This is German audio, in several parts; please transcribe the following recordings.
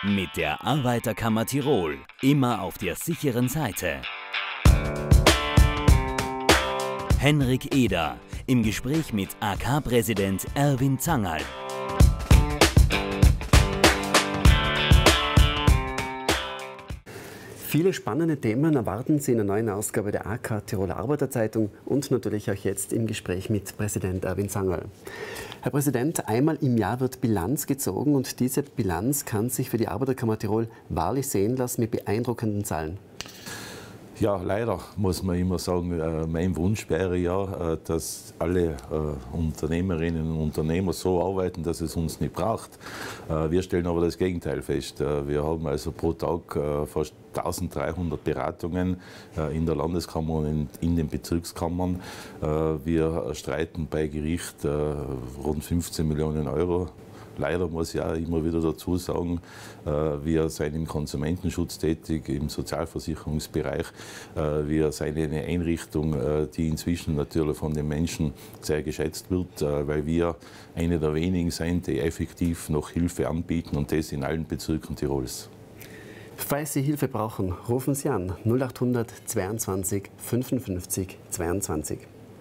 Mit der Arbeiterkammer Tirol, immer auf der sicheren Seite. Henrik Eder im Gespräch mit AK-Präsident Erwin Zangerl. Viele spannende Themen erwarten Sie in der neuen Ausgabe der AK Tiroler Arbeiterzeitung und natürlich auch jetzt im Gespräch mit Präsident Erwin Zangerl. Herr Präsident, einmal im Jahr wird Bilanz gezogen und diese Bilanz kann sich für die Arbeiterkammer Tirol wahrlich sehen lassen mit beeindruckenden Zahlen. Ja, leider muss man immer sagen, mein Wunsch wäre ja, dass alle Unternehmerinnen und Unternehmer so arbeiten, dass es uns nicht braucht. Wir stellen aber das Gegenteil fest. Wir haben also pro Tag fast 1300 Beratungen in der Landeskammer und in den Bezirkskammern. Wir streiten bei Gericht rund 15 Millionen Euro. Leider muss ich auch immer wieder dazu sagen, wir sind im Konsumentenschutz tätig, im Sozialversicherungsbereich. Wir sind eine Einrichtung, die inzwischen natürlich von den Menschen sehr geschätzt wird, weil wir eine der wenigen sind, die effektiv noch Hilfe anbieten und das in allen Bezirken Tirols. Falls Sie Hilfe brauchen, rufen Sie an 0800 22 55 22.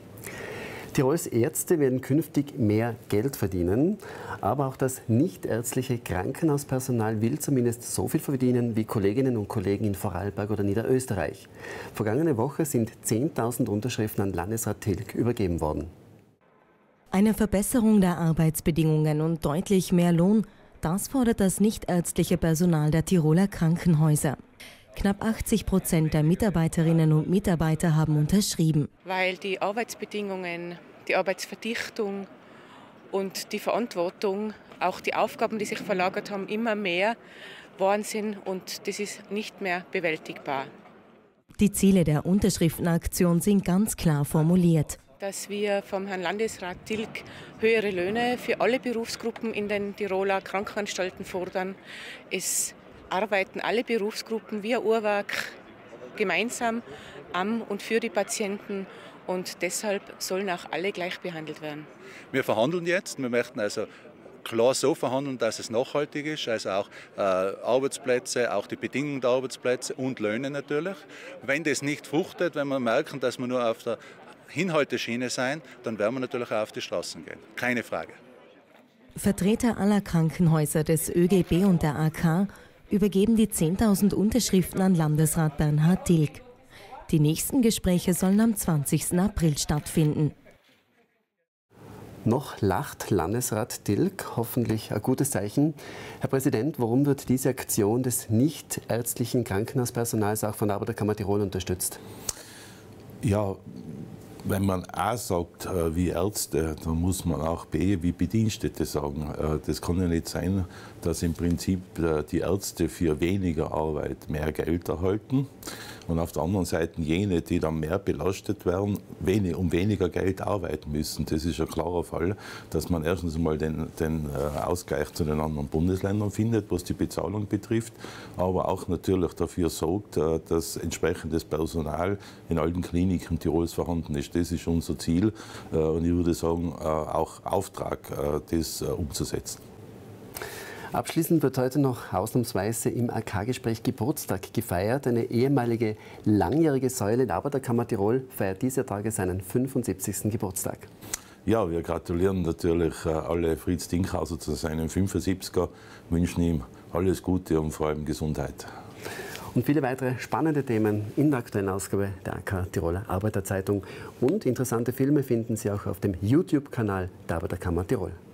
Tirols Ärzte werden künftig mehr Geld verdienen, aber auch das nichtärztliche Krankenhauspersonal will zumindest so viel verdienen wie Kolleginnen und Kollegen in Vorarlberg oder Niederösterreich. Vergangene Woche sind 10.000 Unterschriften an Landesrat Tilg übergeben worden. Eine Verbesserung der Arbeitsbedingungen und deutlich mehr Lohn, das fordert das nichtärztliche Personal der Tiroler Krankenhäuser. Knapp 80% der Mitarbeiterinnen und Mitarbeiter haben unterschrieben. Weil die Arbeitsbedingungen, die Arbeitsverdichtung und die Verantwortung, auch die Aufgaben, die sich verlagert haben, immer mehr geworden sind und das ist nicht mehr bewältigbar. Die Ziele der Unterschriftenaktion sind ganz klar formuliert. Dass wir vom Herrn Landesrat Tilg höhere Löhne für alle Berufsgruppen in den Tiroler Krankenanstalten fordern. Es arbeiten alle Berufsgruppen wie ein Uhrwerk gemeinsam am und für die Patienten und deshalb sollen auch alle gleich behandelt werden. Wir verhandeln jetzt, wir möchten also klar so verhandeln, dass es nachhaltig ist, also auch Arbeitsplätze, auch die Bedingungen der Arbeitsplätze und Löhne natürlich. Wenn das nicht fruchtet, wenn wir merken, dass wir nur auf der Hinhalteschiene sein, dann werden wir natürlich auch auf die Straßen gehen, keine Frage. Vertreter aller Krankenhäuser des ÖGB und der AK übergeben die 10.000 Unterschriften an Landesrat Bernhard Tilg. Die nächsten Gespräche sollen am 20. April stattfinden. Noch lacht Landesrat Tilg, hoffentlich ein gutes Zeichen. Herr Präsident, warum wird diese Aktion des nichtärztlichen Krankenhauspersonals auch von der Arbeiterkammer Tirol unterstützt? Ja, wenn man A sagt wie Ärzte, dann muss man auch B wie Bedienstete sagen. Das kann ja nicht sein, dass im Prinzip die Ärzte für weniger Arbeit mehr Geld erhalten und auf der anderen Seite jene, die dann mehr belastet werden, um weniger Geld arbeiten müssen. Das ist ein klarer Fall, dass man erstens einmal den Ausgleich zu den anderen Bundesländern findet, was die Bezahlung betrifft, aber auch natürlich dafür sorgt, dass entsprechendes Personal in allen Kliniken Tirols vorhanden ist. Das ist unser Ziel und ich würde sagen, auch Auftrag, das umzusetzen. Abschließend wird heute noch ausnahmsweise im AK-Gespräch Geburtstag gefeiert. Eine ehemalige langjährige Säule der Arbeiterkammer Tirol feiert dieser Tage seinen 75. Geburtstag. Ja, wir gratulieren natürlich alle Fritz Dinkhauser zu seinem 75er, wünschen ihm alles Gute und vor allem Gesundheit. Und viele weitere spannende Themen in der aktuellen Ausgabe der AK Tiroler Arbeiterzeitung. Und interessante Filme finden Sie auch auf dem YouTube-Kanal der Arbeiterkammer Tirol.